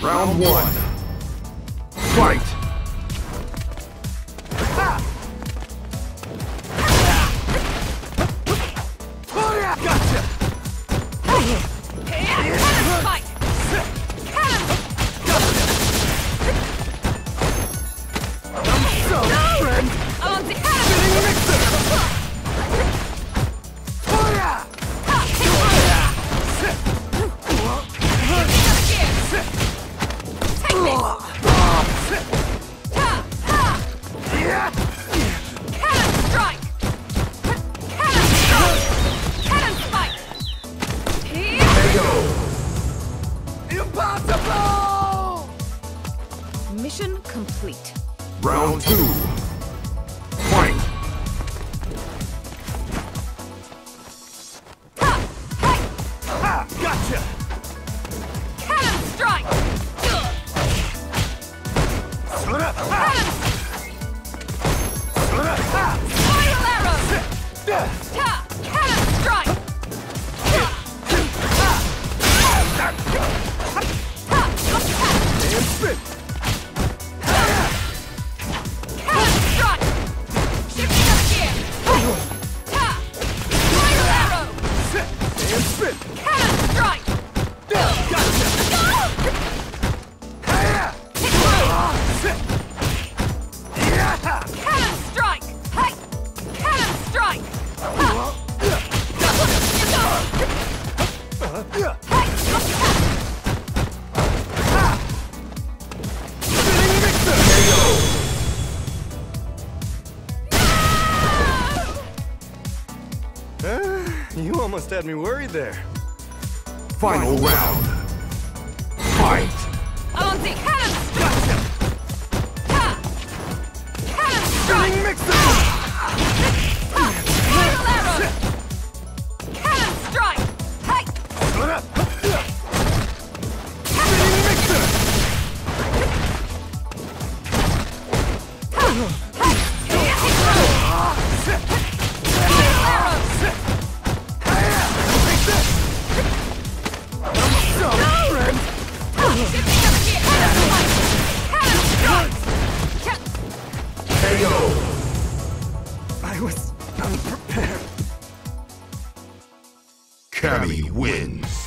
Round one. Fight! Gotcha! Cannon spike! Cannon! So, friend! I'm on the cannon! Mixer! Fire! Take this! Cannon strike! Cannon strike! Cannon spike! Impossible! Mission complete. Round two. Fight! Ha! Gotcha! Cannon strike! Cannon! Spiral arrow! Cannon strike! And spin! Cannon strike! Shifting up gear! Spiral arrow! And spin! Cannon strike! Gotcha! Cannon strike! Hey! Cannon strike! You almost had me worried there. Final round. Fight! On the cannon Gotcha! Cannon strike! Mixer! Spiral arrow! Cannon strike! Hey! Mixer! I was unprepared. Cammy wins.